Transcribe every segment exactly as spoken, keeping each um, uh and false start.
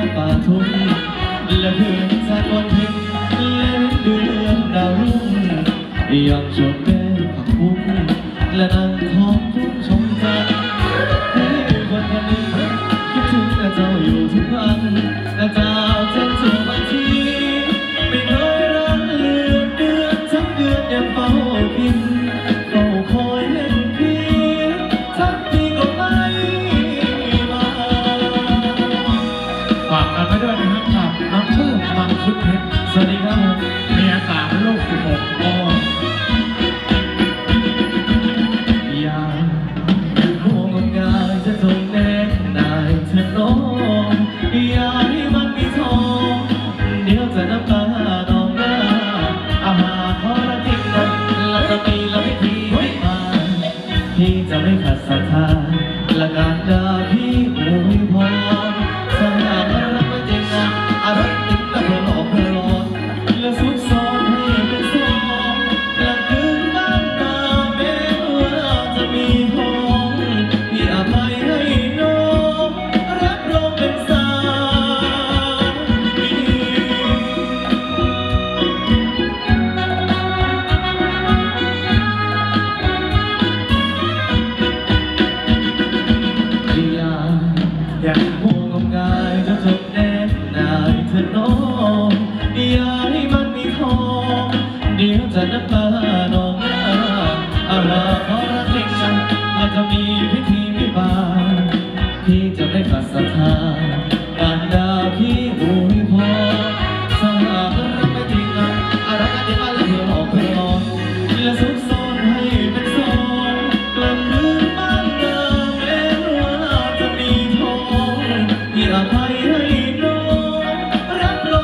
ป่าทุ่งและเพื่อนชาติวันเพ็ญและเดือนดาวรุ่งอยากชมแม่ผักบุ้งและนางทองทุ่งชมจันทร์ให้คนคนหนึ่งคิดถึงแต่เจ้าอยู่ทุกวันแต่เจ้าเจ้าเจอบางทีไม่เคยรักเลือนเดือนทั้งเดือนยังเฝ้าพิมเฝ้าคอยเห็นพี่ทั้งปีก็ไม่มาฝากกันไว้ด้วยนะครับกับน้องเพิ่มบางชุดเพชรสวัสดีครับผมเมียสามลูกสิบหกอ๋ออย่าห่วงงานจะจงแนบนายเธอน้องอย่าให้มันมีทองเดี๋ยวจะน้ำตาดองหน้าอาหารขอละทิ้งกันแล้วจะมีแล้วไม่ทีไม่มาพี่จะไม่ขัดศรัทธาและการด่าพี่อวยพรสร้างรักไม่จริงนะอะไรติดแล้วเพื่อหลอกเพื่อหลอกและซุกซ้อนให้เป็นสองหลังคืนบ้านนาแม้ว่าจะมีห้องพี่อภัยให้น้องรับรองเป็นสามีอย่าห่วงงายจะจบแน่นายเธอน้องอย่าให้มันมีทองเดี๋ยวจะน้ำตาหนองหน้าอาราขอรักจริงจังและจะมีพิธีวิวาห์พี่จะไม่ขัดศรัทธาการด่าพี่อวยพรสหารักไม่จริงจังอารักกันยังไงและเพื่อหลอกเพื่อหลอกและซุกซ่อนให้เป็นสองกลางคืนบ้านนาแม้ว่าจะมีทองพี่อภัยให้น้องรับร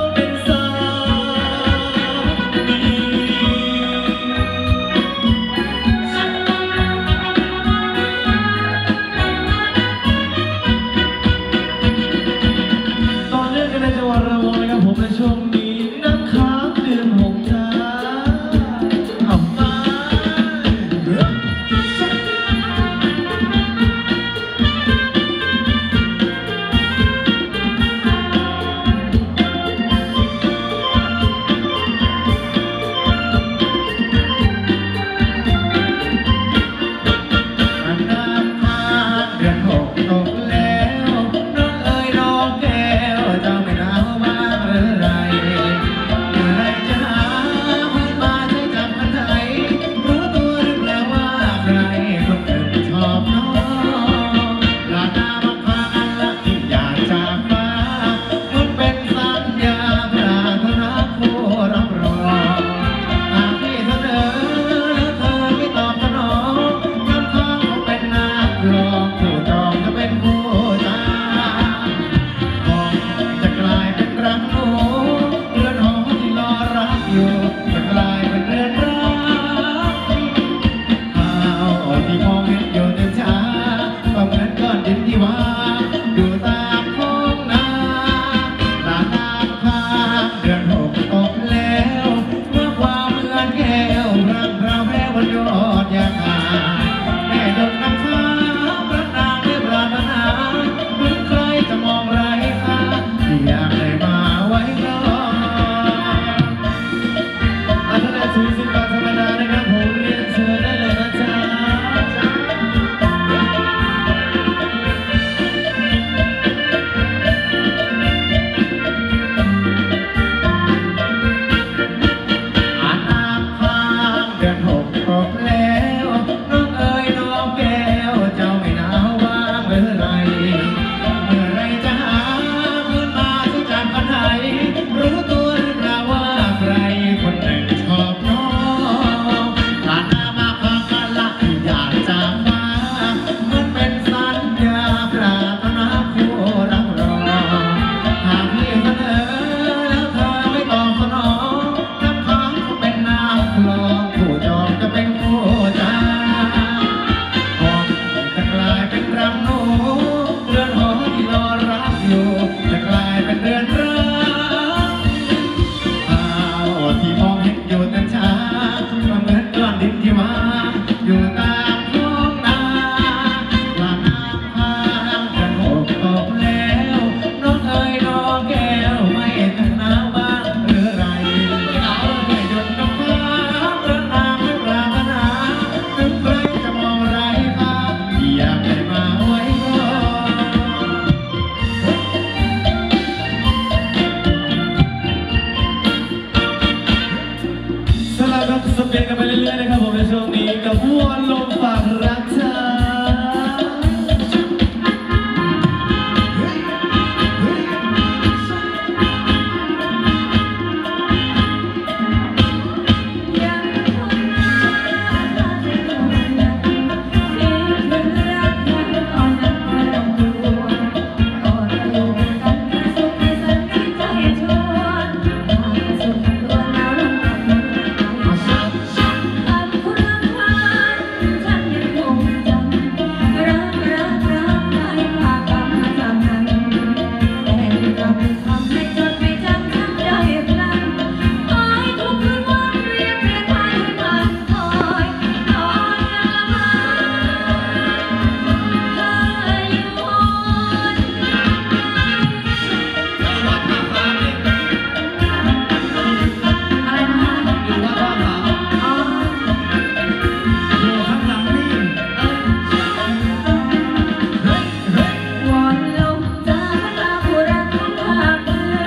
ทำให้จดไม่จำจำได้พลันหายทุกคืนวันเรียกเรียกไทยมันคอยคอยละมาเธออยู่หนวัดท่าพระนี่อะไรนะคะอยู่วัดท่าพระอ๋ออยู่ข้างหลังนี่เอ้ยเฮ้ยเฮ้ยวอนลมเจอพระผู้รักของข้าเพื่อ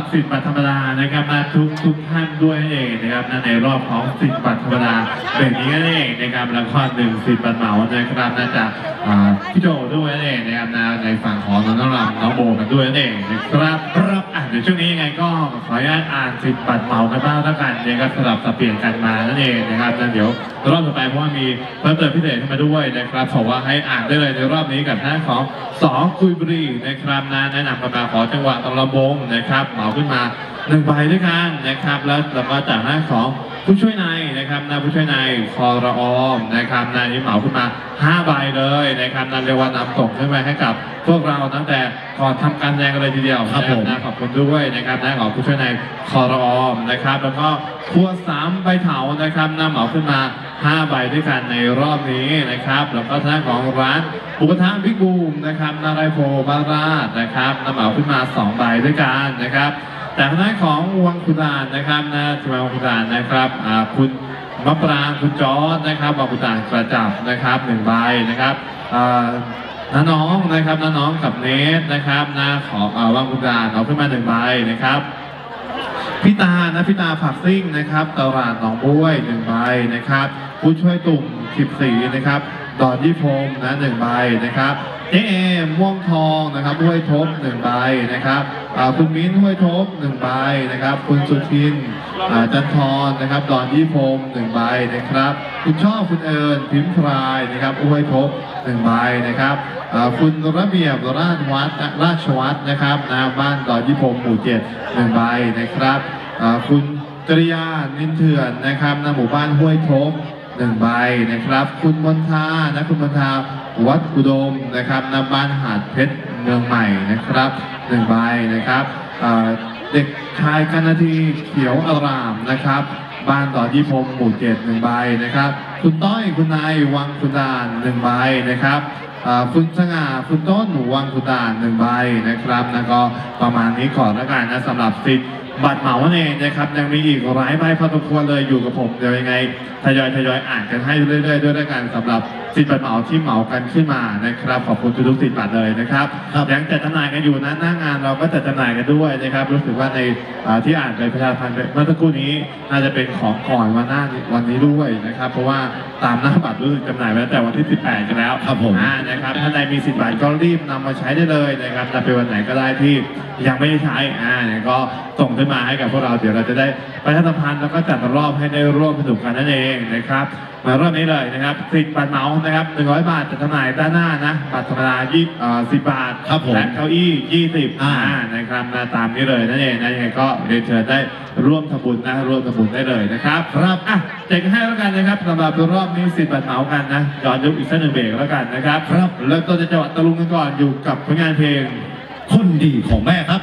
สิทธิ์บัตรธรรมดานะครับมาทุกทุกท่านด้วยนั่นเองนะครับในรอบของสิทธิ์บัตรธรรมดาเป็นนี้นั่นเองนะครับแล้วก็หนึ่งสิทธิ์บัตรเหมานะครับน่าจะพี่โจด้วยนั่นเองนะครับในฝั่งของน้องรำน้องโบกันด้วยนั่นเองนะครับครับอ่ะเดี๋ยวช่วงนี้ยังไงก็ขออนุญาตอ่านสิทธิ์บัตรเหมากันบ้างแล้วกันนะครับสลับสับเปลี่ยนกันมานั่นเองนะครับแล้วเดี๋ยวรอบต่อไปเพราะว่ามีเพิ่มเติมพิเศษขึ้นมาด้วยนะครับขอว่าให้อ่านได้เลยในรอบนี้กับหน้าของสองกุยบุรีนะครับนะแนะนำกันมาขอจังหวะตะลำบงนะครับเหมาขึ้นมาหนึ่งใบด้วยกันนะครับแล้วเราก็จากหน้าของผู้ช่วยนายนะครับนายผู้ช่วยนายคอรอมนะครับนายนี้เหมาขึ้นมาห้าใบเลยนะครับนั่นเรียกว่านำส่งขึ้นไปให้กับพวกเราตั้งแต่ก่อนทำการแสดงกันเลยทีเดียวครับผมนะขอบคุณด้วยนะครับนายของผู้ช่วยนายคอรอมนะครับแล้วก็ครัวสามใบเถานะครับนำเหมาขึ้นมาห้าใบด้วยกันในรอบนี้นะครับแล้วก็ทางของร้านอุปทานพิกูมนะครับนารายโพบาราดนะครับนำเหมาขึ้นมาสองใบด้วยกันนะครับจากทางของวังคุดานนะครับนะทีมวังคุดานนะครับคุณมะปรางคุณจอร์ดนะครับวังคุดานกระจับนะครับหนึ่งใบนะครับน้าน้องนะครับน้าน้องกับเนสนะครับนะขอวังคุดานเอาขึ้นมาหนึ่งใบนะครับพี่ตานะพี่ตาผักซิ่งนะครับตลาดหนองบ้วยหนึ่งใบนะครับผู้ช่วยตุ่มสิบสี่นะครับดอดยี่พรมนะหนึ่งใบนะครับเอเอม่วงทองนะครับห้วยทบหนึ่งใบนะครับคุณมิ้นห้วยทบหนึ่งใบนะครับคุณสุทินจันทร์นะครับดอนยี่พรมหนึ่งใบนะครับคุณชอบคุณเอิญพิมพ์พรายนะครับห้วยทบหนึ่งใบนะครับคุณระเบียบราชวัฒน์ราชวัฒน์นะครับนะบ้านดอนยี่พรมหมู่เจ็ดหนึ่งใบนะครับคุณจริยานินเถื่อนนะครับณหมู่บ้านห้วยทบหนึ่งใบนะครับคุณมนทานะคุณมนทาวัดอุดมนะครับณบ้านหาดเพชรเมืองใหม่นะครับหนึ่งใบนะครับเด็กชายกนาทีเขียวอารามนะครับบ้านต่อยี่พรมหมู่เจ็ดหนึ่งใบนะครับคุณต้อยคุณนายวังคุณดานหนึ่งใบนะครับคุณสง่าคุณต้นหนูวังคุณดานหนึ่งใบนะครับแล้วก็ประมาณนี้ก่อนแล้วกันนะสำหรับสิทธิ์บัตรเหมาเองนะครับยังมีอีกหลายใบพอสมควรเลยอยู่กับผมเดี๋ยวยังไงทยอยทยอยอ่านกันให้เรื่อยๆด้วยด้วยกันสำหรับสิทธิ์บัตรเหมาที่เหมากันขึ้นมานะครับขอบคุณทุกๆสิทธิ์บัตรเลยนะครับยังจัดจำหน่ายกันอยู่นะหน้างานเราก็จัดจำหน่ายกันด้วยนะครับรู้สึกว่าในที่อ่านไปประชาพันธ์เมื่อสักครู่นี้น่าจะเป็นของก่อนวันหน้าวันนี้ด้วยนะครับเพราะว่าตามหน้าบัตรรู้สึกจำหน่ายไปตั้งแต่วันที่สิบแปดกันแล้วครับผมนะครับถ้าใดมีสิทธิ์บัตรก็รีบนำมาใช้ได้เลยนะครับจะเป็นวันไหนก็ได้ที่ยังไม่ได้ใช้อ่าเนี่ยก็ส่งขึ้นมาให้กับพวกเราเดี๋ยวเราจะได้ประชาสัมพันธ์แล้วก็จัดรอบให้ได้ร่วมสนุกกันนั่นเองนะครับมารอบนี้เลยนะครับสิทธิ์บัตรเหมานะครับหนึ่งร้อยบาทจัดจำหน่ายด้านหน้านะบัตรธรรมดายี่สิบบาทและเก้าอี้ยี่สิบอ่านะครับตามนี้เลยนั่นเองนะยังไงก็เรียนเชิญได้ร่วมทำบุญนะร่วมทำบุญได้เลยนะครับครับอ่ะแจกให้แล้วกันนะครับสำหรับรอบนี้สิทธิ์บัตรเหมากันนะย้อนยุคอีกสักหนึ่งเบรกแล้วกันนะครับครับเริ่มต้นจากจังหวัดตะลุงกันก่อนอยู่กับผลงานเพลงคนดีของแม่ครับ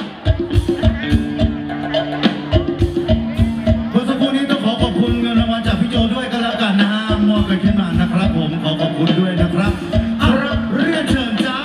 เมื่อสักครู่นี้ต้องขอขอบคุณเงินรางวัลจากพี่โจด้วยกันแล้วกันนะฮะมอบกันขึ้นมานะครับผมขอขอบคุณด้วยนะครับเอารับเรียนเชิญจ้า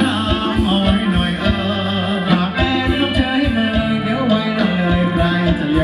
จะ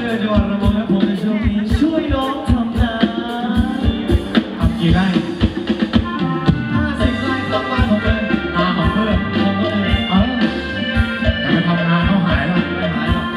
จังหวัดระนองและผมในช่วงนี้ช่วยน้องทำนาทำกี่ไร่ห้าสิบไร่ต้องมาของเลยมาของเพื่อนของคนอื่นเออแต่ไปทำงานเขาหายแล้วไม่หายหรอก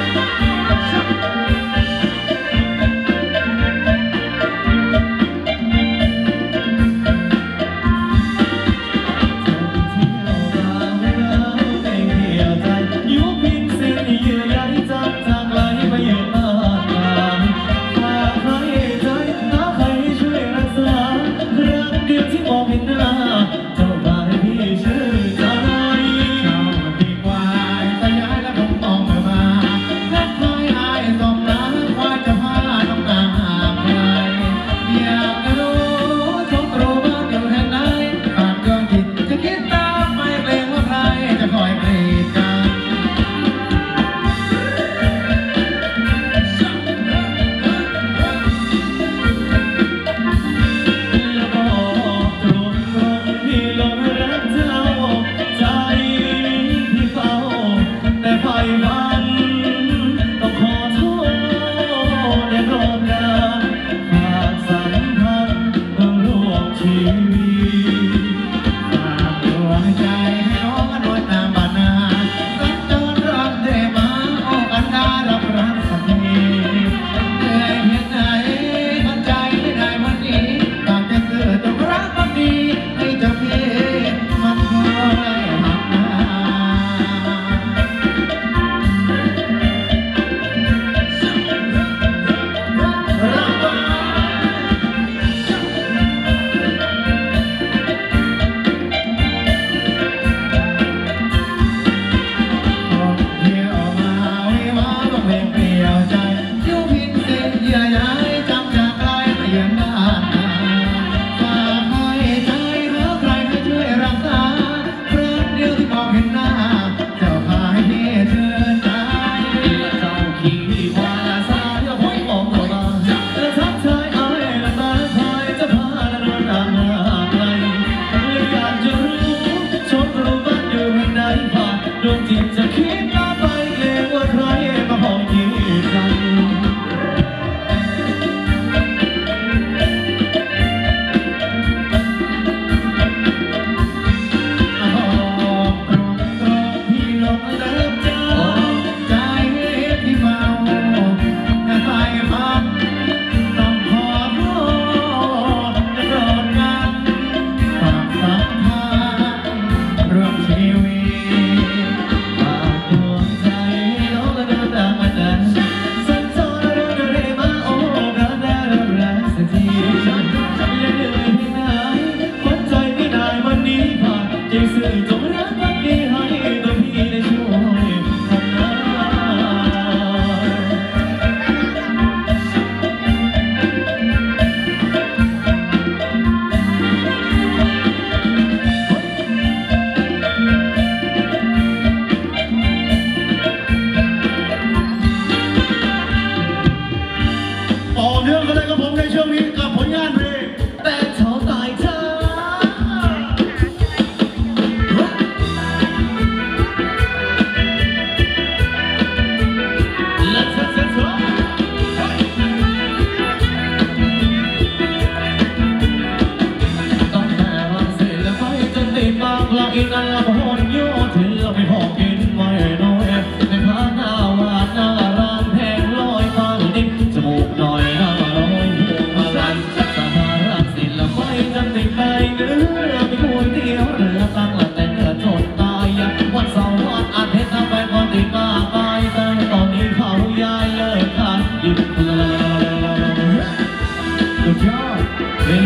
กินอันละพอนโยถึงเราไม่พอกินไม่น้อยในพาหน้าหวานหน้าร้านแพงลอยมาดิจมูกหน่อยหน้าร้อยพวงมาลัยสถานรักศิลป์ไม่จำติดไปเนื้อมีก๋วยเตี๋ยวเรือตั้งแต่เนื้อชนตายวันเสาร์วันอาทิตย์ทำไปพอติดมาไปแต่ตอนนี้เขาย้ายเลิกขาดหยุดเลยสุดยอดเฮ้ย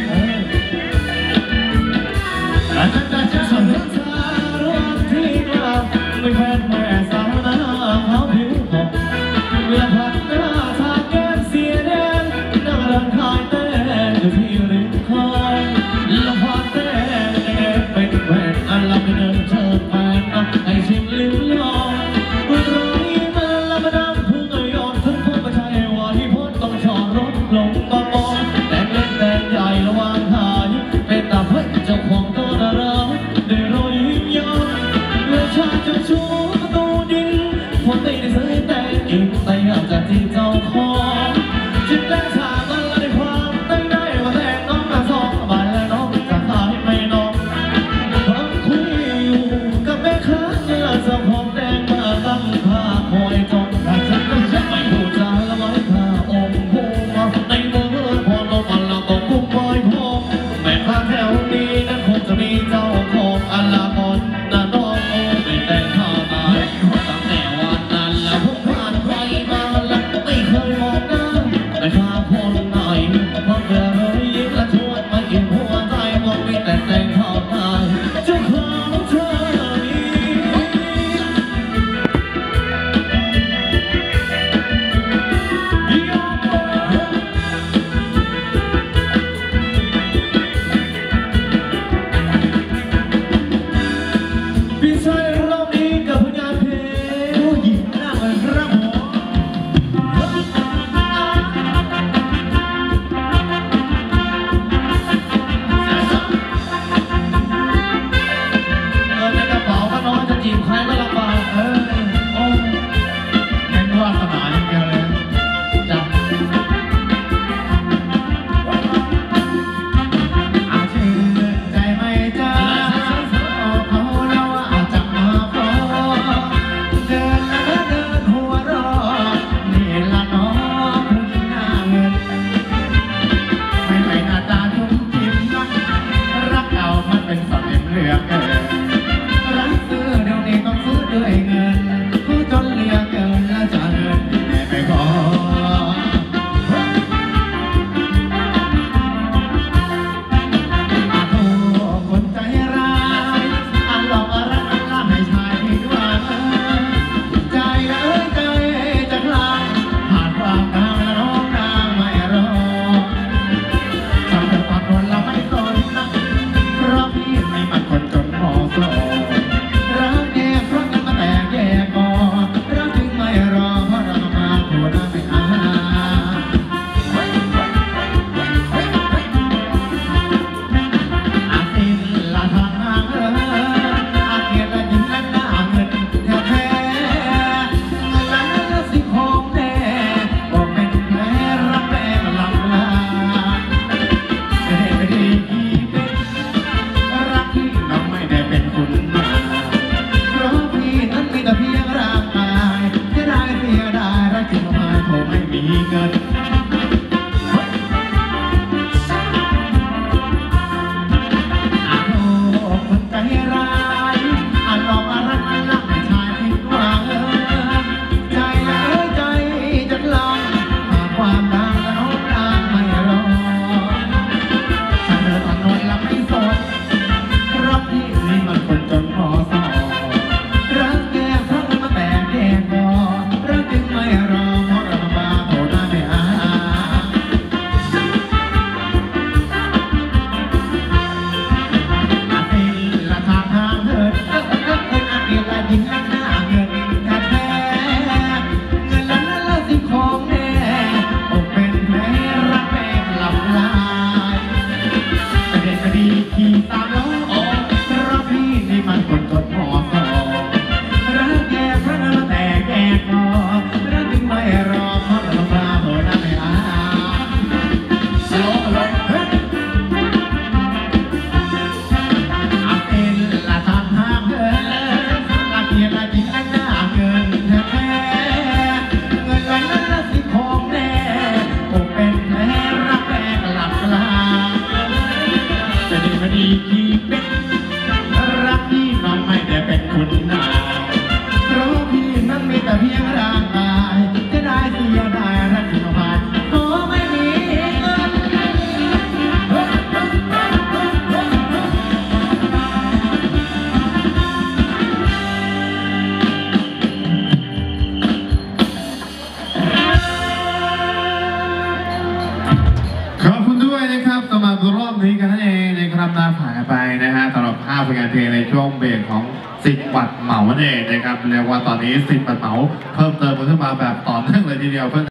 ไม่แพ้แม่สาวหน้าขาวผิวผ่องและผัดหน้าทาแก้มเสียแดงนั่งเดินขายแต้อยู่ที่ริมคลองและผัดแต้แดงเป็นแหวนอันละไปเดินเชิญแฟนให้ชิมลิ้มลองร้อยมันละมาดำพึ่งยอดทั้งพวกประชายวาของจิตแรงชากันและในความตั้งได้ว่าแรงน้องมาสองบาทและน้องจะขายไม่น้องฟังคุยอยู่กับแม่ค้าเนื้อสะพองแดงมาตั้งผ้าคอยจนถ้าฉันก็จะไม่หูจาละไว้ผ้าองค์ผู้มาในมือพอลงอันละก็กุ้งปล่อยพองแม่ค้าแถวนี้นั้นคงจะมีเจ้าของอันละมอนน่ะน้องโอ้ไม่แต่งข้ามาตั้งแต่วันนั้นแล้วผมผ่านไปมาแล้วไม่เคยมองหน้าแต่ข้าคนไหนเพราะเมื่อเฮ้ยยิ้มและชวนมากินหัวใจมองมีแต่แต่งข้ามาเจ้าของเธอนี้พี่ชายรอบนี้กับผลงานเพลงผู้หญิงหน้าเหมือนครับผมเออในกระเป๋าก็น้อยจะจีบใครก็ลำบากเออโอ้เน้นวาสนาอย่างเดียวเลยจ้ะอาชื่อใจไม่จ้าเขาเราอาจจะมาพอเดินแล้วเดินหัวรอนี่ละน้องผู้หญิงหน้าเงินไม่ไปหน้าตาทุ่มทิมนะรักเรามันเป็นสัตว์เลี้ยงเรือเกินรักซื้อเดี๋ยวนี้ต้องซื้อด้วยเงินผู้จนเหลือเกินแล้วจะเงินที่ไหนไปขออาโทคนใจร้ายอันหลอกรักอันล่าให้ชายผิดหวังใจเอ้ยใจจะคลายผ่านความทางและน้องนางไม่รอจำเป็นปากคนเราไม่สนนะเพราะพี่ไม่มันคนจนพอสอรักแยกเพราะกันมาแตกแยกก่อนรักจึงไม่รอเพราะเรามาโผล่หน้าไม่อาอาศิลละทางห่างเอออาเกียรติยิ้มและหน้าเงินแท้ๆเงินล้านและสิ่งของแน่บอกเป็นแผลรักแรงลำลาไม่ได้ไม่ดีกี่เป็นรักที่น้องไม่ได้เป็นคุณมาเพราะพี่นั้นมีแต่เพียงร่างกายเสียดายเสียดายรักจริงมาโทรไม่มีเงินอาโทคนใจร้ายอันหลอกรักอันรักให้ชายผิดหวังใจเอ้ยใจจะลองหาความดังและน้องนางไม่รอฉันเดินถนนและไม่สนรักพี่นี่มันคนจนพอสอรักแก่เพราะมันมาแตกแยกก่อรักจึงไม่รอเพราะเรามาโผล่หน้าไม่อาอาศิลละทางทางเถิดเออเออเอออาเกียรติยิ้มและหน้าเงินแท้ๆเงินล้านและสิ่งของแน่อกเป็นแผลรักแรงลำลายไม่ได้ไม่ดีขี่ตามล้อรักพี่นี่มันคนจนพอสอรักแก่เพราะมันแตกแยกก่อรักจึงไม่รอเพราะเรามาโผล่หน้าไม่อาสโลว์เลยเฮ้ยอาศิลละทางทางเถิดอาเกียรติยิ้มและหน้าเงินแท้ๆเงินล้านและสิ่งของแน่อกเป็นแผลรักแรงหลับลาไม่ได้ไม่ดีกี่เป็นรักพี่น้องไม่ได้เป็นคุณนายเพราะพี่นั้นมีแต่เพียงร่างกายจะได้เสียดายรักที่มาผ่านขอไม่มีเงินขอบคุณด้วยนะครับสำหรับรอบนี้กันนั่นเองนะครับน่าผ่านไปนะฮะสำหรับภาพงานเพลงในช่วงเบรกของสิทธิ์บัตรเหมานั่นเองนะครับเรียกว่าตอนนี้สิทธิ์บัตรเหมาเพิ่มเติมขึ้นมาแบบต่อเนื่องเลยทีเดียวเพื่อน